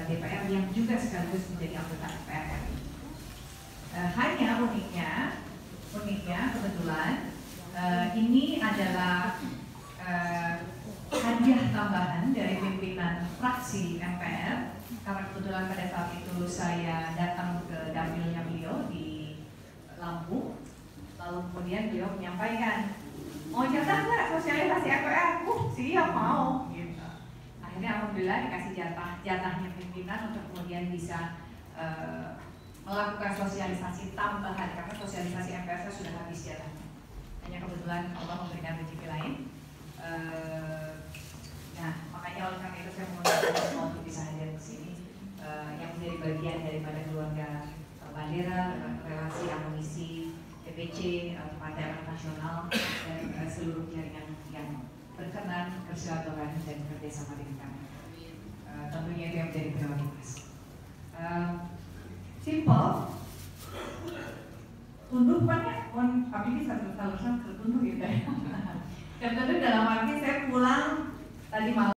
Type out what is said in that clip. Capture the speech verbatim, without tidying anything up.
D P R yang juga sekaligus menjadi anggota D P R R I. Uh, hanya uniknya, uniknya kebetulan uh, ini adalah uh, hadiah tambahan dari pimpinan fraksi M P R, karena kebetulan pada saat itu saya datang ke dapilnya beliau di Lampung, lalu kemudian beliau menyampaikan, mau jatah nggak sosialisasi M P R? Uh, siap mau. Gitu. Akhirnya alhamdulillah dikasih jatah jatahnya pimpinan untuk kemudian bisa uh, melakukan sosialisasi tambahan, karena sosialisasi M P R saya sudah habis jatahnya. Hanya kebetulan Allah memberikan rezeki lain. Uh, nah, makanya oleh karena itu saya mengundang semua untuk bisa hadir di sini, uh, yang menjadi bagian daripada keluarga uh, Bandera, relasi amunisi P P C, uh, Partai Nasional, dan uh, seluruh jaringan yang berkenan bersilaturahmi dan kerjasama dengan kami. Uh, tentunya itu yang menjadi prioritas. Uh, simple, tunduk banyak, on kami ini satu saluran tertunduk gitu ya. Dan tentu dalam arti saya pulang tadi malam.